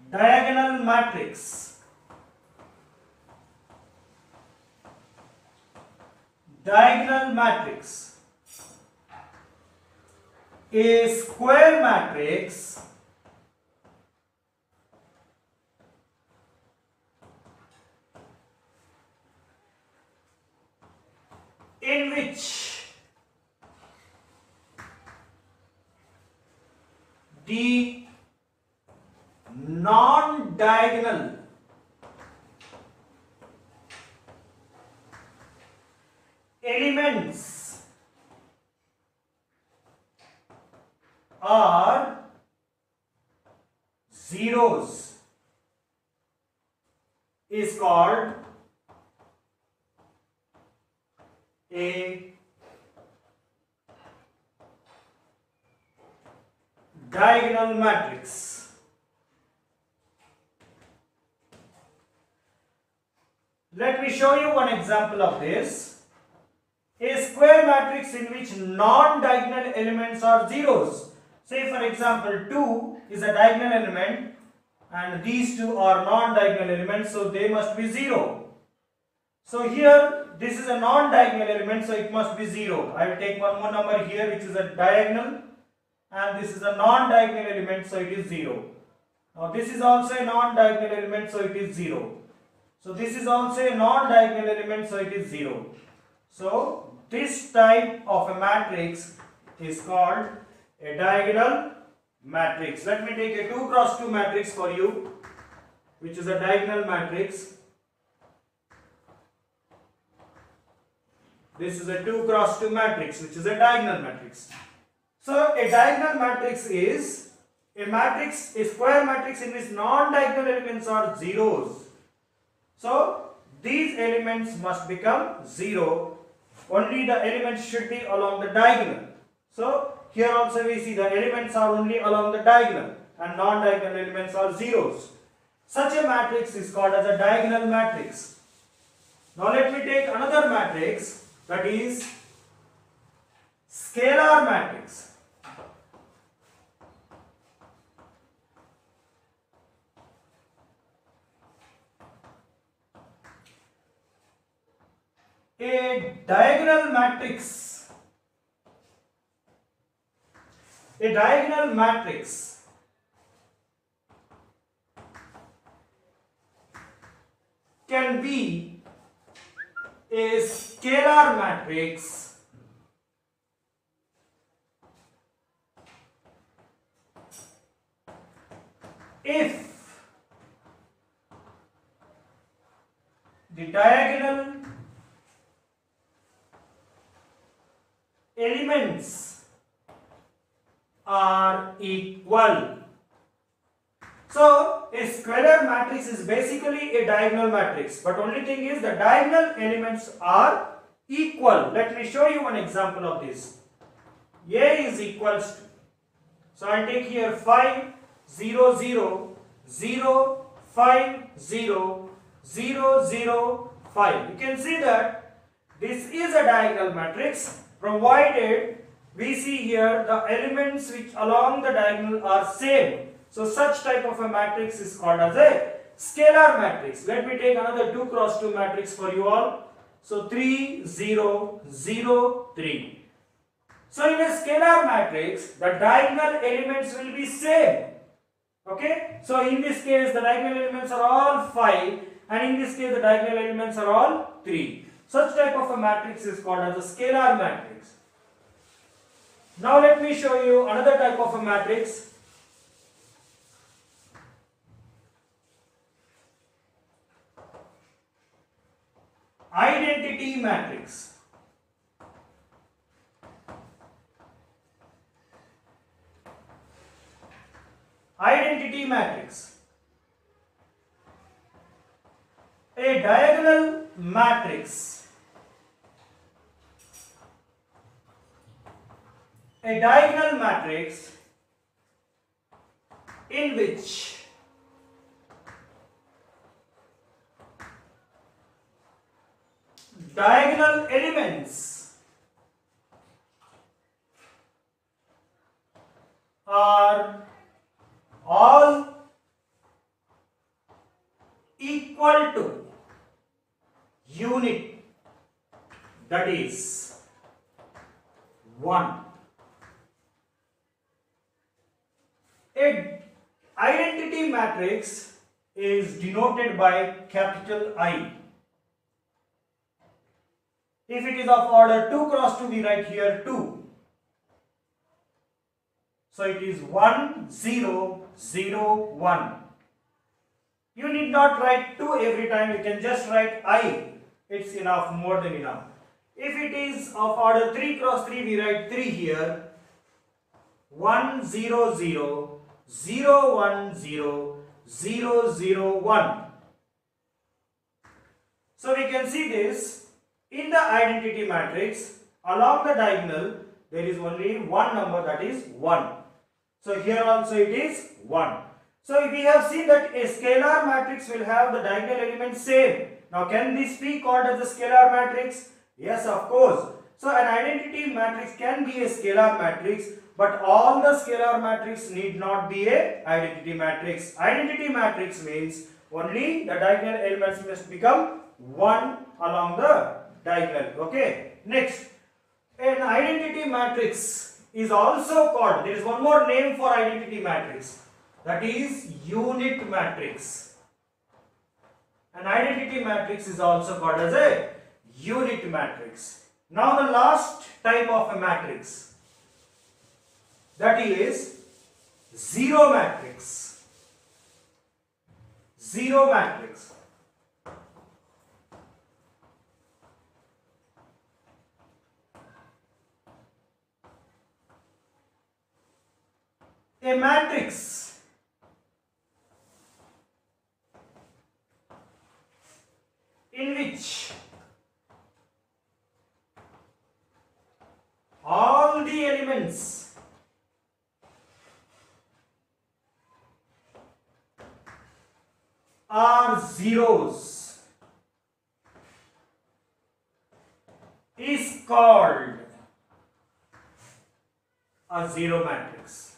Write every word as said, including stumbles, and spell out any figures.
diagonal matrix. Diagonal matrix. A square matrix in which the non-diagonal elements are zeros is called a diagonal matrix. Let me show you one example of this. A square matrix in which non-diagonal elements are zeros. Say for example, two is a diagonal element and these two are non-diagonal elements, so they must be zero. So here this is a non-diagonal element, so it must be zero. I will take one more number here which is a diagonal, and this is a non-diagonal element, so it is zero. Now this is also a non-diagonal element, so it is zero. So this is also a non-diagonal element, so it is zero. So this type of a matrix is called a diagonal matrix. Let me take a two cross two matrix for you, which is a diagonal matrix. This is a two cross two matrix, which is a diagonal matrix. So a diagonal matrix is a matrix, a square matrix in which non-diagonal elements are zeros. So these elements must become zero. Only the elements should be along the diagonal. So here also we see the elements are only along the diagonal and non-diagonal elements are zeros. Such a matrix is called as a diagonal matrix. Now let me take another matrix, that is scalar matrix. A diagonal matrix, a diagonal matrix can be a scalar matrix if the diagonal elements are equal. So a scalar matrix is basically a diagonal matrix, but only thing is the diagonal elements are equal. Let me show you one example of this. A is equals to, so I take here five, zero, zero, zero, five, zero, zero, zero, five. You can see that this is a diagonal matrix, provided we see here the elements which along the diagonal are same. So such type of a matrix is called as a scalar matrix. Let me take another two cross two matrix for you all. So three, zero, zero, three. So in a scalar matrix, the diagonal elements will be same. Okay. So in this case the diagonal elements are all five, and in this case the diagonal elements are all three. Such type of a matrix is called as a scalar matrix. Now let me show you another type of a matrix. Identity matrix. Identity matrix. A diagonal matrix. A diagonal matrix in which diagonal elements are all equal to unit, that is one. A identity matrix is denoted by capital I. If it is of order two cross two, we write here two. So it is one, zero, zero, one. You need not write two every time, you can just write I. It's enough, more than enough. If it is of order three cross three, we write three here. one, zero, zero, zero, one, zero, zero, zero, one. So we can see this. In the identity matrix, along the diagonal, there is only one number, that is one. So here also it is one. So we have seen that a scalar matrix will have the diagonal elements same. Now can this be called as a scalar matrix? Yes, of course. So an identity matrix can be a scalar matrix, but all the scalar matrix need not be a identity matrix. Identity matrix means only the diagonal elements must become one along the diagonal. Okay. Next, an identity matrix is also called, there is one more name for identity matrix, that is unit matrix. An identity matrix is also called as a unit matrix. Now the last type of a matrix, that is zero matrix. Zero matrix. A matrix in which all the elements are zeros is called a zero matrix.